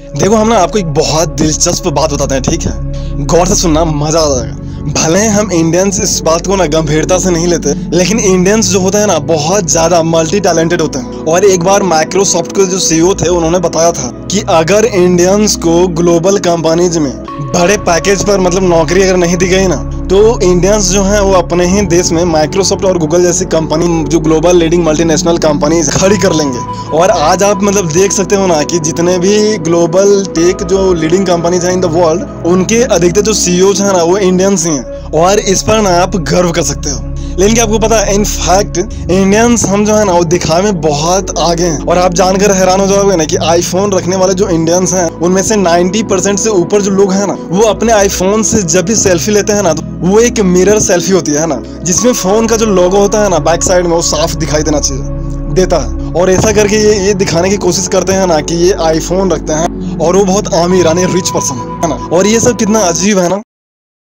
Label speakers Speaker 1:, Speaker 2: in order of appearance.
Speaker 1: देखो हम ना आपको एक बहुत दिलचस्प बात बताते हैं, ठीक है? गौर से सुनना, मजा आ जाएगा। भले हम इंडियंस इस बात को ना गंभीरता से नहीं लेते, लेकिन इंडियंस जो होते हैं ना बहुत ज्यादा मल्टी टैलेंटेड होते हैं। और एक बार माइक्रोसॉफ्ट के जो सीईओ थे उन्होंने बताया था कि अगर इंडियंस को ग्लोबल कंपनीज में बड़े पैकेज पर मतलब नौकरी अगर नहीं दी गई ना, तो इंडियंस जो हैं वो अपने ही देश में माइक्रोसॉफ्ट और गूगल जैसी कंपनी जो ग्लोबल लीडिंग मल्टीनेशनल कंपनीज खड़ी कर लेंगे। और आज आप मतलब देख सकते हो ना कि जितने भी ग्लोबल टेक जो लीडिंग कंपनीज हैं इन द वर्ल्ड, उनके अधिकतर जो सीईओज हैं ना वो इंडियंस ही हैं। और इस पर ना आप गर्व कर सकते हो। लेकिन क्या आपको पता है, इनफैक्ट इंडियंस हम जो है ना वो दिखावे में बहुत आगे हैं। और आप जानकर हैरान हो जाओगे ना कि आईफोन रखने वाले जो इंडियंस हैं उनमें से 90% से ऊपर जो लोग हैं ना, वो अपने आईफोन से जब भी सेल्फी लेते हैं ना, तो वो एक मिरर सेल्फी होती है ना, जिसमें फोन का जो लोगो होता है ना बैक साइड में वो साफ दिखाई देता है। और ऐसा करके ये दिखाने की कोशिश करते हैं ना कि ये आईफोन रखते हैं और वो बहुत अमीर यानी रिच पर्सन है ना। और ये सब कितना अजीब है ना।